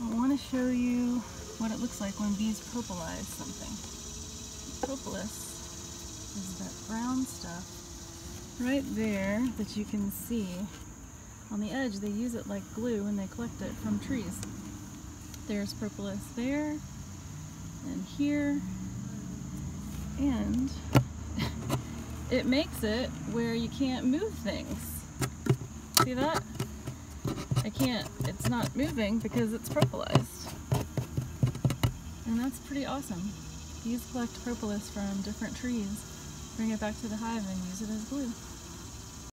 I want to show you what it looks like when bees propolis something. Propolis is that brown stuff right there that you can see. On the edge, they use it like glue when they collect it from trees. There's propolis there, and here, and it makes it where you can't move things. See that? It's not moving because it's propolised. And that's pretty awesome. Bees collect propolis from different trees, bring it back to the hive and use it as glue.